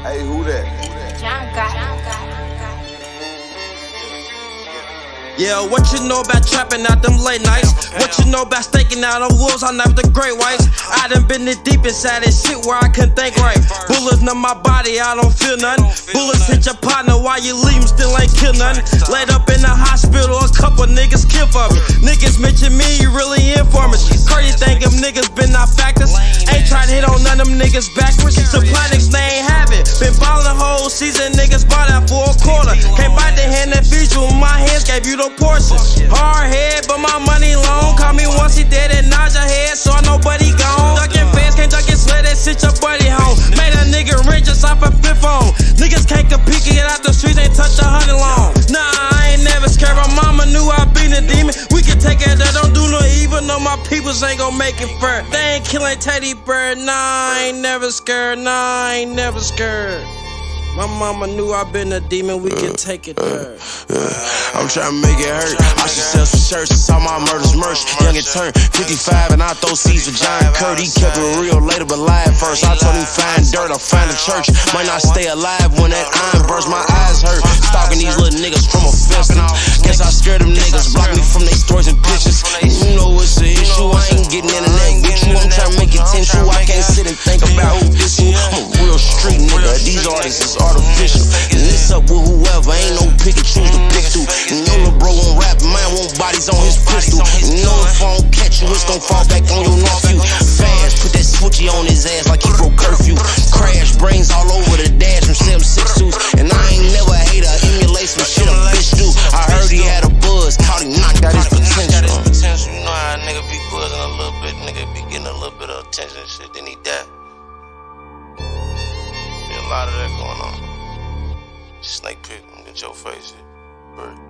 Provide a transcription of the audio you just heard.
Hey, who that? Yeah, what you know about trapping out them late nights? What you know about staking out on wolves? I never the great whites. I done been this deep inside this shit where I couldn't think right. Bullets numb my body, I don't feel nothing. Bullets hit your partner while you leave him, still ain't kill nothing. Laid up in the hospital, a couple niggas kill for me. Niggas mention me, you really informants. Crazy think them niggas been out factors. Ain't trying to hit on none of them niggas backwards. Supply niggas, they ain't have it. Been ballin' the whole season, niggas bought out for a quarter. Can't bite the hand that feeds you, my hands gave you the portion. Hard head, but my money long. Call me once he dead and nod your head, so I know buddy gone. Ducking fans, can't duck it, sled that shit your buddy home. Made a nigga rich just off a flip phone. Niggas can't compete, get out the streets, ain't touch 100 long. Nah, I ain't never scared. My mama knew I been a demon. We can take it, that don't do no evil. No, my peoples ain't gon' make it fair. They ain't killing Teddy Bird. Nah, I ain't never scared. Nah, I ain't never scared. My mama knew I been a demon, we can take it there. I'm trying to make it hurt. I should sell some shirts, it's all my murders merch. Young and turned 55 and I throw seeds with Giant Kurt. He kept it real later but live first. I told him find dirt, I'll find a church. Might not stay alive when that iron burst. My eyes hurt, stalking these little niggas from a fence. Guess I scared them niggas, block me from their stories and pictures. You know it's an issue, I ain't getting into that with you. I'm trying to make it tension, I can't sit and think about who this you. I'm a real street nigga, these artists is artificial. And it's up with whoever, ain't no pick and choose to pick through. And know the bro won't rap, man won't bodies on his pistol. And know if I don't catch you, it's gon' fall back on your nephew. Fast, put that switchy on his ass like he broke curfew. Crash, brains all over the dash from 762s. And I ain't never hate her, emulate some shit a bitch do. I heard he had a buzz, caught him knocked out his potential. You know how a nigga be buzzing a little bit, nigga be getting a little bit of attention and shit, then he die. Be a lot of that going on. Snake pit, get your face, brrt.